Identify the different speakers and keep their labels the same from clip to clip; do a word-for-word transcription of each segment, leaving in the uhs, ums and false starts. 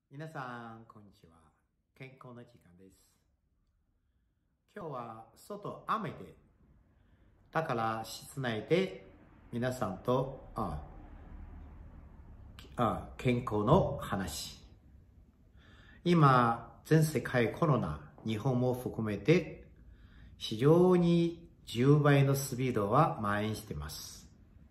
Speaker 1: 皆さん、こんにちは。健康の時間です。今日は外雨で、だから室内で皆さんとああ健康の話。今、全世界コロナ、日本も含めて非常にじゅうばいのスピードは蔓延しています。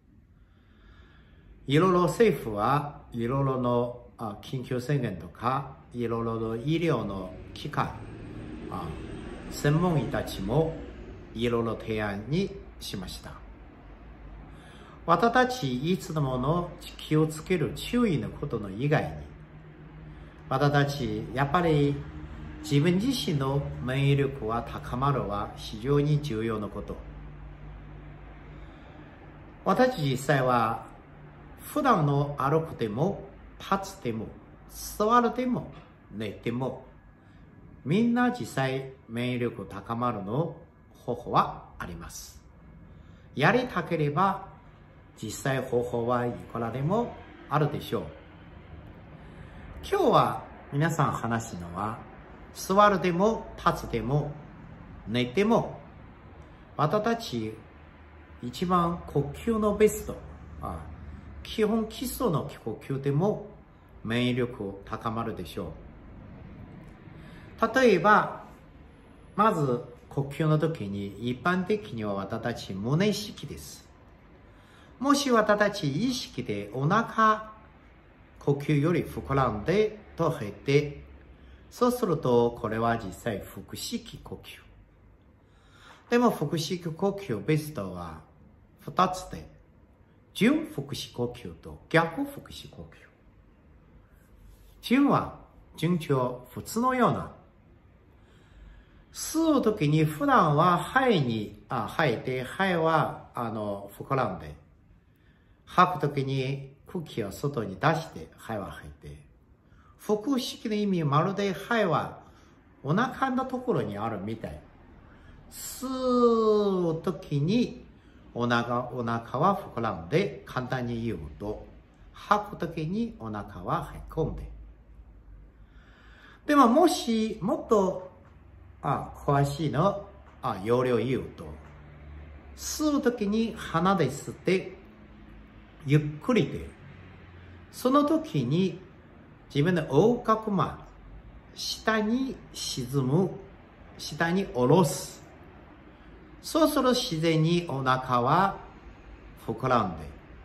Speaker 1: いろいろ政府はいろいろの緊急宣言とか、いろいろの医療の機関、専門医たちもいろいろ提案にしました。私たちいつもの気をつける注意のことの以外に、私たちやっぱり自分自身の免疫力は高まるは非常に重要なこと。私たち実際は普段の歩くでも立つでも座るでも寝てもみんな実際免疫力高まるの方法はあります。やりたければ実際方法はいくらでもあるでしょう。今日は皆さん話すのは座るでも立つでも寝ても私たち一番呼吸のベスト、あ基本基礎の呼吸でも免疫力高まるでしょう。例えば、まず呼吸の時に一般的には私たち胸意識です。もし私たち意識でお腹、呼吸より膨らんでと減って、そうするとこれは実際腹式呼吸。でも腹式呼吸ベストはふたつで、順腹式呼吸と逆腹式呼吸。順は順調、普通のような。吸うときに普段は肺に、あ、吐いて、肺は、あの、膨らんで、吐くときに空気を外に出して、肺は吐いて、腹式の意味、まるで肺はお腹のところにあるみたい。吸うときに、お腹、お腹は膨らんで、簡単に言うと、吐くときにお腹はへこんで。でももし、もっと、あ、詳しいの、あ、要領言うと、吸うときに鼻で吸って、ゆっくりで、その時に自分の横隔膜、下に沈む、下に下ろす。そうすると自然にお腹は膨らんで、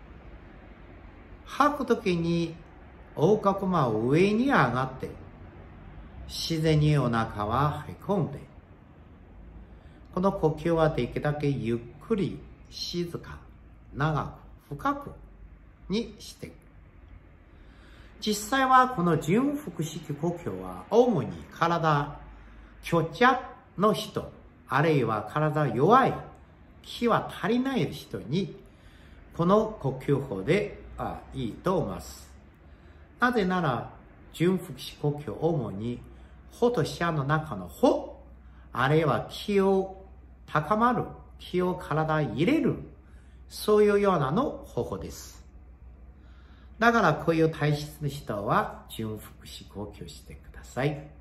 Speaker 1: 吐くときに横隔膜上に上がって、自然にお腹はへこんで、この呼吸はできるだけゆっくり、静か、長く、深くにしていく。実際はこの順腹式呼吸は主に体、虚弱の人、あるいは体弱い、気は足りない人に、この呼吸法であいいと思います。なぜなら、順腹式呼吸主に、ほと視野の中のほ、あるいは気を高まる、気を体に入れる、そういうようなの方法です。だからこういう体質の人は、順腹式呼吸してください。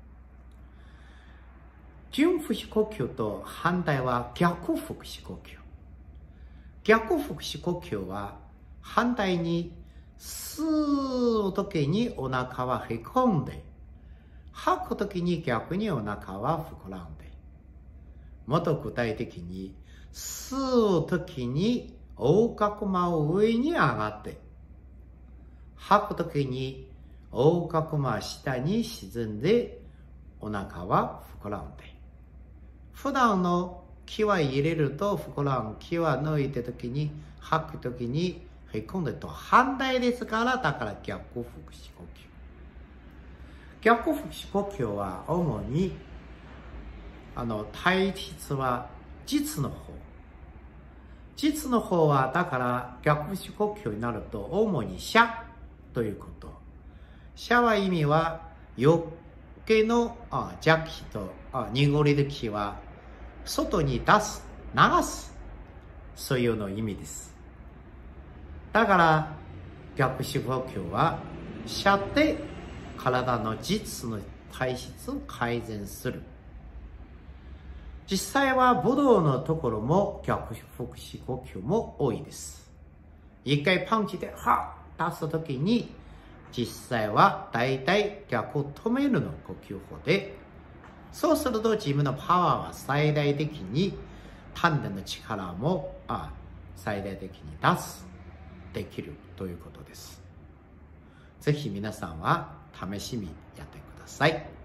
Speaker 1: 順腹式呼吸と反対は逆腹式呼吸。逆腹式呼吸は反対に吸うときにお腹はへこんで、吐くときに逆にお腹は膨らんで。もっと具体的に吸うときに横隔膜上に上がって、吐くときに横隔膜下に沈んでお腹は膨らんで。普段の気は入れると膨らむ、気は抜いたときに、吐くときにへこんでと反対ですから、だから逆腹式呼吸。逆腹式呼吸は主に、あの、体質は実の方。実の方は、だから逆腹式呼吸になると、主に遮ということ。遮は意味は、余計のあ邪気とあ濁りの気は外に出す、流す、そういうの意味です。だから逆腹式呼吸は遮って体の実の体質を改善する。実際は武道のところも逆腹式呼吸も多いです。一回パンチではっ出すときに、実際は大体逆を止めるの呼吸法で、そうすると自分のパワーは最大的に、丹田の力もあ最大的に出す、できるということです。ぜひ皆さんは試しにやってください。